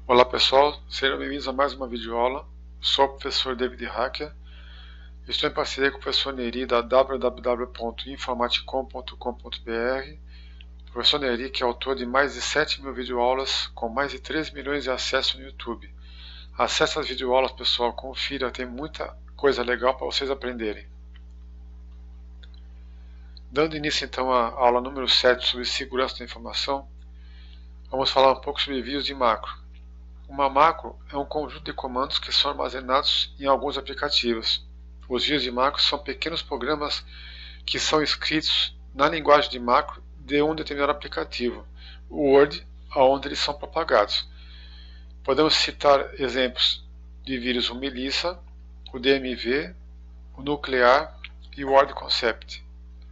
Olá pessoal, sejam bem-vindos a mais uma videoaula. Sou o professor David Hacker. Estou em parceria com o professor Neri da www.informaticom.com.br. O professor Neri, que é autor de mais de 7.000 videoaulas com mais de 3 milhões de acessos no YouTube. Acesse as videoaulas, pessoal, confira, tem muita coisa legal para vocês aprenderem. Dando início então à aula número 7 sobre segurança da informação, vamos falar um pouco sobre vírus de macro. Uma macro é um conjunto de comandos que são armazenados em alguns aplicativos. Os vírus de macro são pequenos programas que são escritos na linguagem de macro de um determinado aplicativo, o Word, aonde eles são propagados. Podemos citar exemplos de vírus o Melissa, o DMV, o Nuclear e o Word Concept.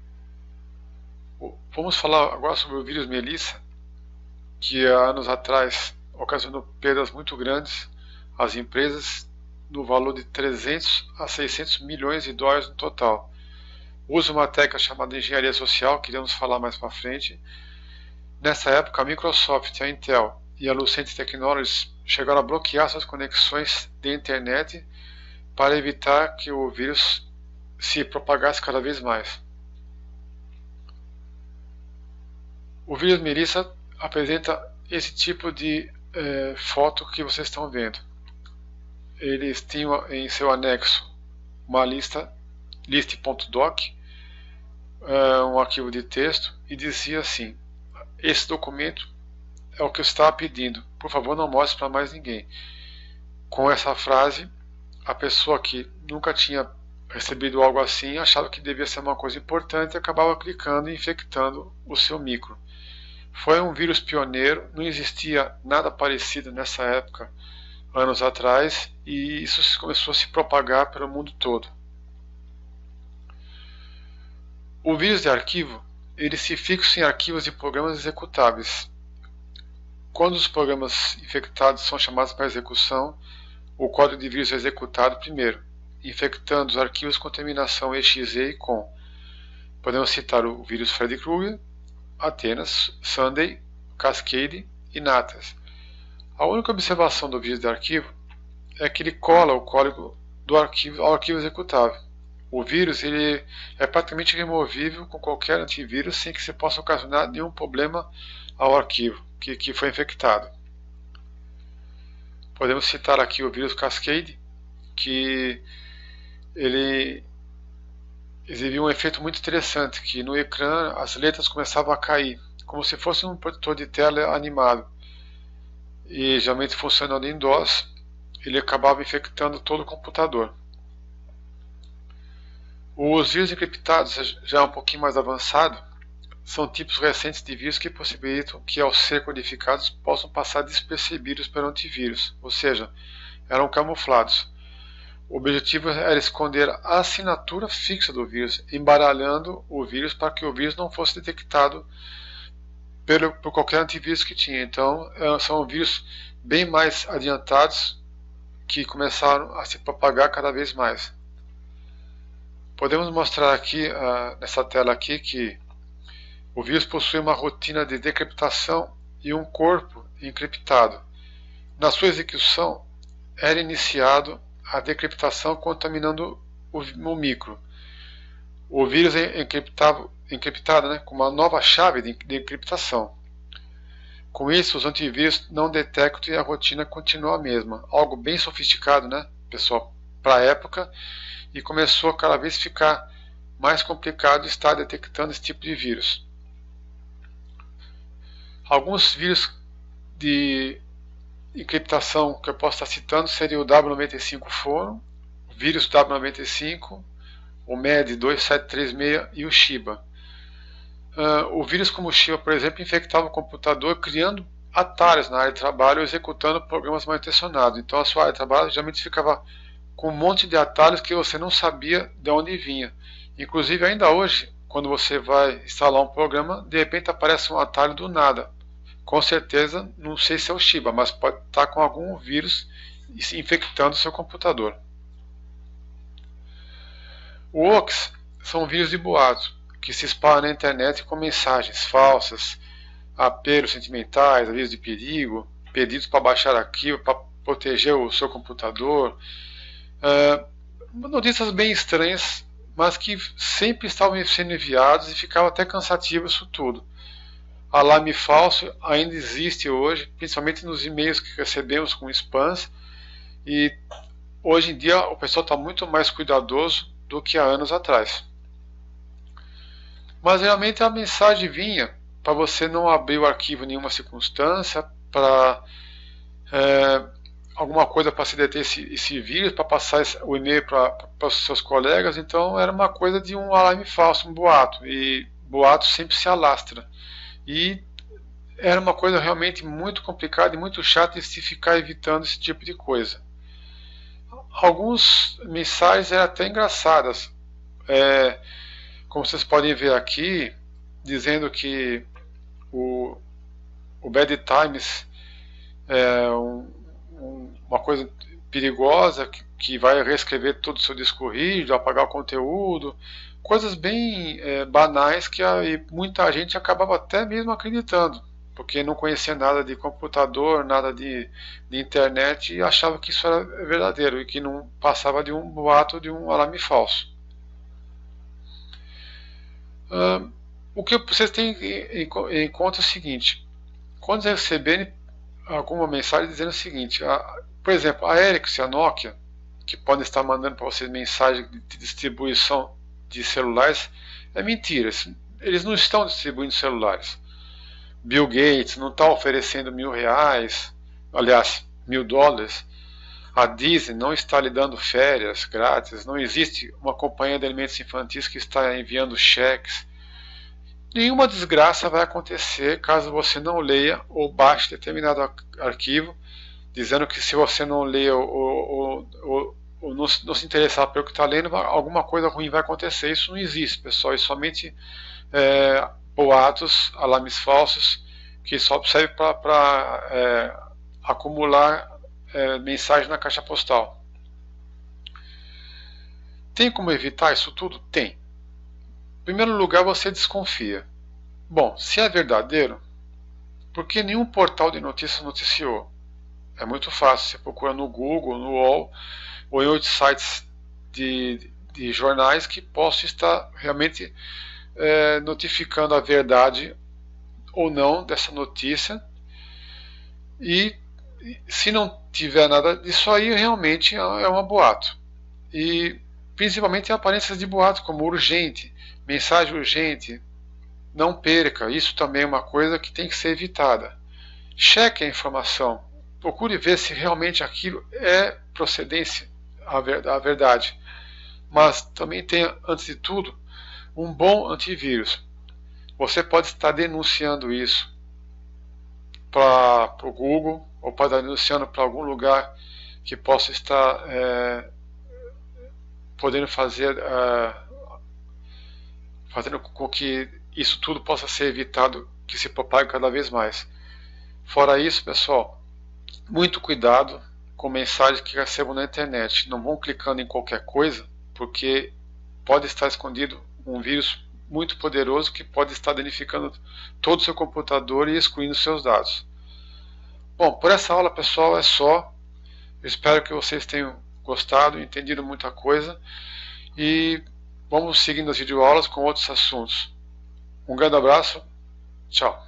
Vamos falar agora sobre o vírus Melissa, que há anos atrás ocasionou perdas muito grandes às empresas no valor de 300 a 600 milhões de dólares no total. Usa uma técnica chamada engenharia social, que iremos falar mais para frente. Nessa época, a Microsoft, a Intel e a Lucent Technologies chegaram a bloquear suas conexões de internet para evitar que o vírus se propagasse cada vez mais. O vírus Melissa apresenta esse tipo de foto que vocês estão vendo. Eles tinham em seu anexo uma list.doc, um arquivo de texto, e dizia assim: esse documento é o que eu estava pedindo, por favor não mostre para mais ninguém. Com essa frase, a pessoa que nunca tinha recebido algo assim achava que devia ser uma coisa importante e acabava clicando e infectando o seu micro. Foi um vírus pioneiro, não existia nada parecido nessa época, anos atrás, e isso começou a se propagar pelo mundo todo. O vírus de arquivo, ele se fixa em arquivos de programas executáveis. Quando os programas infectados são chamados para execução, o código de vírus é executado primeiro, infectando os arquivos com terminação exe e com. Podemos citar o vírus Freddy Krueger, Atenas, Sunday, Cascade e Natas. A única observação do vírus de arquivo é que ele cola o código do arquivo ao arquivo executável. O vírus ele é praticamente removível com qualquer antivírus sem que se possa ocasionar nenhum problema ao arquivo que foi infectado. Podemos citar aqui o vírus Cascade, que ele exibia um efeito muito interessante, que no ecrã as letras começavam a cair, como se fosse um protetor de tela animado. E geralmente funcionando em DOS, ele acabava infectando todo o computador. Os vírus encriptados, já um pouquinho mais avançado, são tipos recentes de vírus que possibilitam que, ao ser codificados, possam passar despercebidos pelo antivírus, ou seja, eram camuflados. O objetivo era esconder a assinatura fixa do vírus, embaralhando o vírus para que o vírus não fosse detectado por qualquer antivírus que tinha. Então, são vírus bem mais adiantados que começaram a se propagar cada vez mais. Podemos mostrar aqui, nessa tela aqui, que o vírus possui uma rotina de decriptação e um corpo encriptado. Na sua execução, era iniciado a decriptação contaminando o micro. O vírus é encriptado, com uma nova chave de encriptação. Com isso, os antivírus não detectam e a rotina continua a mesma. Algo bem sofisticado, pessoal, para a época, e começou a cada vez ficar mais complicado estar detectando esse tipo de vírus. Alguns vírus de encriptação que eu posso estar citando seria o W95 Forum, o vírus W95, o MED 2736 e o Shiba. O vírus como o Shiba, por exemplo, infectava o computador criando atalhos na área de trabalho, executando programas mal intencionados. Então a sua área de trabalho geralmente ficava com um monte de atalhos que você não sabia de onde vinha. Inclusive ainda hoje, quando você vai instalar um programa, de repente aparece um atalho do nada. Com certeza, não sei se é o Shiba, mas pode estar com algum vírus infectando o seu computador. O Hoax são vírus de boato, que se espalham na internet com mensagens falsas, apelos sentimentais, avisos de perigo, pedidos para baixar arquivo, para proteger o seu computador. Notícias bem estranhas, mas que sempre estavam sendo enviados e ficava até cansativo isso tudo. Alarme falso ainda existe hoje, principalmente nos e-mails que recebemos com spams, e hoje em dia o pessoal está muito mais cuidadoso do que há anos atrás. Mas realmente a mensagem vinha para você não abrir o arquivo em nenhuma circunstância, para alguma coisa para se deter esse vírus, para passar o e-mail para os seus colegas. Então era uma coisa de um alarme falso, um boato, e boato sempre se alastra. E era uma coisa realmente muito complicada e muito chata de se ficar evitando esse tipo de coisa. Algumas mensagens eram até engraçadas, como vocês podem ver aqui, dizendo que o Bad Times é uma coisa perigosa, que vai reescrever todo o seu disco rígido, apagar o conteúdo, coisas bem banais que muita gente acabava até mesmo acreditando, porque não conhecia nada de computador, nada de internet, e achava que isso era verdadeiro e que não passava de um boato, de um alarme falso. O que vocês têm em conta é o seguinte: quando vocês receberem alguma mensagem dizendo o seguinte, por exemplo, a Ericsson e a Nokia, que podem estar mandando para vocês mensagem de distribuição de celulares, é mentira. Eles não estão distribuindo celulares. Bill Gates não está oferecendo R$1.000, aliás, $1.000. A Disney não está lhe dando férias grátis. Não existe uma companhia de alimentos infantis que está enviando cheques. Nenhuma desgraça vai acontecer caso você não leia ou baixe determinado arquivo, dizendo que se você não ler ou não se interessar pelo que está lendo, alguma coisa ruim vai acontecer. Isso não existe, pessoal. É somente boatos, alarmes falsos, que só servem para acumular mensagem na caixa postal. Tem como evitar isso tudo? Tem. Em primeiro lugar, você desconfia. Bom, se é verdadeiro, por que nenhum portal de notícias noticiou? É muito fácil, você procura no Google, no UOL, ou em outros sites de jornais que possam estar realmente notificando a verdade ou não dessa notícia. E se não tiver nada disso aí, realmente é um boato. E principalmente aparências de boato, como urgente, mensagem urgente, não perca. Isso também é uma coisa que tem que ser evitada. Cheque a informação, procure ver se realmente aquilo é procedência, a verdade. Mas também tenha, antes de tudo, um bom antivírus. Você pode estar denunciando isso para o Google, ou pode estar denunciando para algum lugar que possa estar podendo fazendo com que isso tudo possa ser evitado, que se propague cada vez mais. Fora isso, pessoal, muito cuidado com mensagens que recebam na internet. Não vão clicando em qualquer coisa, porque pode estar escondido um vírus muito poderoso que pode estar danificando todo o seu computador e excluindo seus dados. Bom, por essa aula, pessoal, é só. Eu espero que vocês tenham gostado, entendido muita coisa, e vamos seguindo as videoaulas com outros assuntos. Um grande abraço, tchau.